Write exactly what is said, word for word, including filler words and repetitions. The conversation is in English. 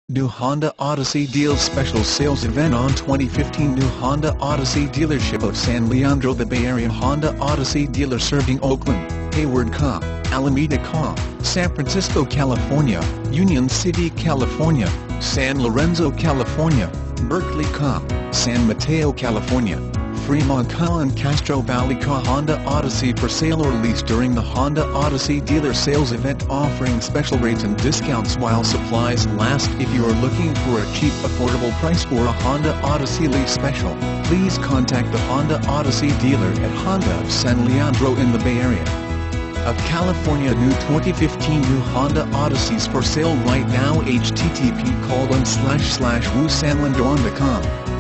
New Honda Odyssey Deals Special Sales Event on twenty fifteen New Honda Odyssey Dealership of San Leandro. The Bay Area Honda Odyssey dealer serving Oakland, Hayward, California, Alameda, California, San Francisco, California, Union City, California, San Lorenzo, California, Berkeley, California, San Mateo, California, Fremont, California, and Castro Valley. California. Honda Odyssey for sale or lease during the Honda Odyssey Dealer Sales Event, offering special rates and discounts while supplies last. If you are looking for a cheap, affordable price for a Honda Odyssey lease special, please contact the Honda Odyssey dealer at Honda of San Leandro in the Bay Area of California. New twenty fifteen New Honda Odysseys for sale right now. H T T P colon slash slash woo san leandro dot com